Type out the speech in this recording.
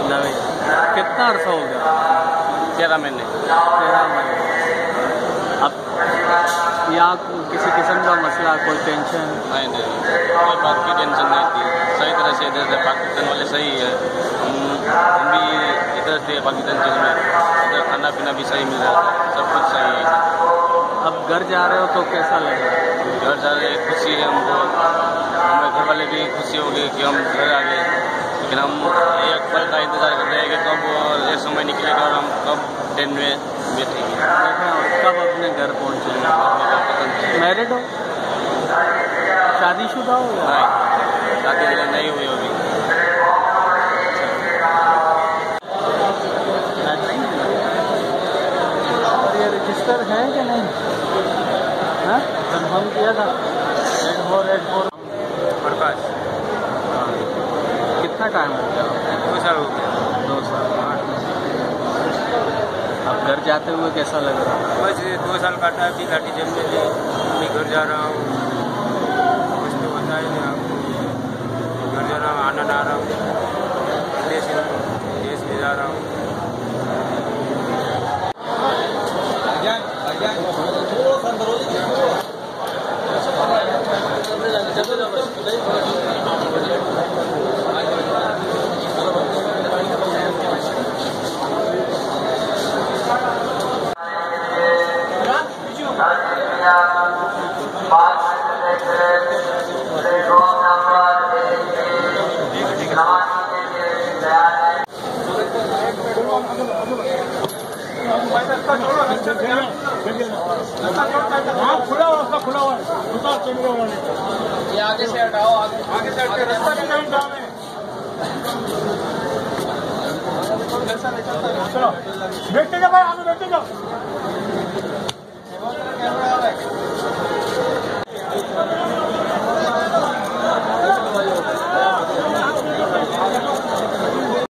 नवे। कितना अर्सा हो गया? 13 महीने। 13 महीने। अब यहाँ किसी किस्म का मसला, कोई टेंशन? नहीं, कोई बात की टेंशन नहीं थी। सही तरह से इधर से पाकिस्तान वाले सही है, हम भी इधर से पाकिस्तान चल में, इधर खाना पीना भी सही मिल रहा है, सब कुछ सही है। अब घर जा रहे हो तो कैसा लग रहा है? घर जा रहे खुशी है हमको, हमारे घर वाले भी खुशी हो गए कि हम घर आ गए, लेकिन हम एक पल का इंतज़ार कर रहे हैं कि कब ये समय निकलेगा और हम कब ट्रेन में बैठेंगे, कब अपने घर पहुँचेंगे। मैरिड हो? शादीशुदा हो? नहीं, शादी नहीं हुई अभी। और ये रजिस्टर है कि नहीं? हाँ, कंफर्म किया था। Red four Prakash. कितना टाइम हो गया? 2 साल हो गया। 2 साल। अब घर जाते हुए कैसा लग रहा है? बस 2 साल काटा है, अभी गाड़ी जम में ली, अभी घर जा रहा हूँ। कुछ तो बताया नहीं आपको, घर जा रहा हूँ, आनंद आ रहा हूँ, देश में जा रहा हूँ। खुला हुआ ये आगे से हटाओ, आगे से हटाओ, रास्ता भी कहीं जाम है। चलो बैठते जाओ भाई, आगे बैठते जाओ।